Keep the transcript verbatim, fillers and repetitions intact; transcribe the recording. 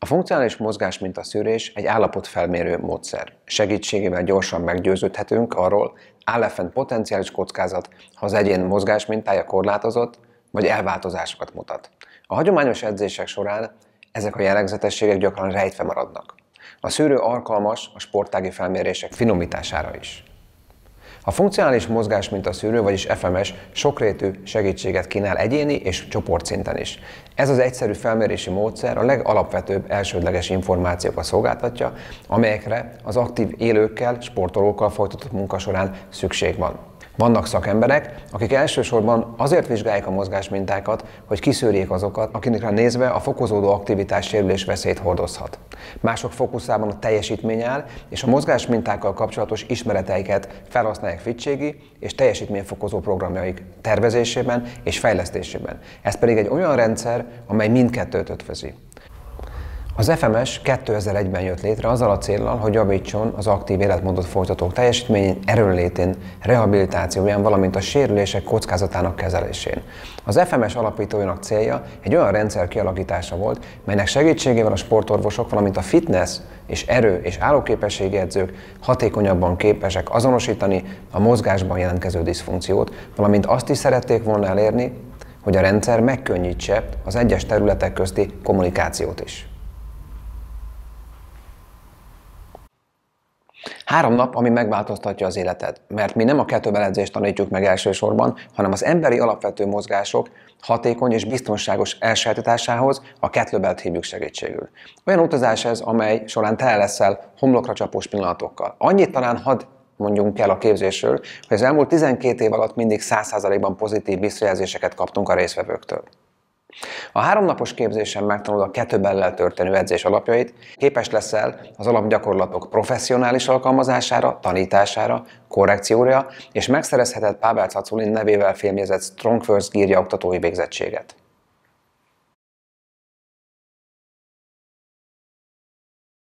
A funkcionális mozgásmintaszűrés egy állapotfelmérő módszer. Segítségével gyorsan meggyőződhetünk arról, áll-e fenn potenciális kockázat, ha az egyén mozgásmintája korlátozott vagy elváltozásokat mutat. A hagyományos edzések során ezek a jellegzetességek gyakran rejtve maradnak. A szűrő alkalmas a sportági felmérések finomítására is. A funkcionális mozgásmintaszűrő, vagyis ef em es sokrétű segítséget kínál egyéni és csoportszinten is. Ez az egyszerű felmérési módszer a legalapvetőbb elsődleges információkat szolgáltatja, amelyekre az aktív élőkkel, sportolókkal folytatott munka során szükség van. Vannak szakemberek, akik elsősorban azért vizsgálják a mozgásmintákat, hogy kiszűrjék azokat, akikre nézve a fokozódó aktivitás sérülés veszélyt hordozhat. Mások fókuszában a teljesítmény áll, és a mozgásmintákkal kapcsolatos ismereteiket felhasználják fittségi és teljesítményfokozó programjaik tervezésében és fejlesztésében. Ez pedig egy olyan rendszer, amely mindkettőt ötvözi. Az ef em es kétezer-egyben jött létre azzal a céllal, hogy javítson az aktív életmódot folytatók teljesítményén, erőnlétén, rehabilitációján, valamint a sérülések kockázatának kezelésén. Az ef em es alapítójának célja egy olyan rendszer kialakítása volt, melynek segítségével a sportorvosok, valamint a fitness és erő és állóképességi edzők hatékonyabban képesek azonosítani a mozgásban jelentkező diszfunkciót, valamint azt is szerették volna elérni, hogy a rendszer megkönnyítse az egyes területek közti kommunikációt is. Három nap, ami megváltoztatja az életed, mert mi nem a kettlebell-edzést tanítjuk meg elsősorban, hanem az emberi alapvető mozgások hatékony és biztonságos elsajátításához a kettlebellt hívjuk segítségül. Olyan utazás ez, amely során tele leszel homlokra csapós pillanatokkal. Annyit talán hadd mondjunk el a képzésről, hogy az elmúlt tizenkét év alatt mindig száz százalékban pozitív visszajelzéseket kaptunk a résztvevőktől. A háromnapos képzésen megtanulod a kettlebell-lel történő edzés alapjait, képes leszel az alapgyakorlatok professzionális alkalmazására, tanítására, korrekcióra, és megszerezheted Pável Caculin nevével fémjezett Strong First Gear oktatói végzettséget.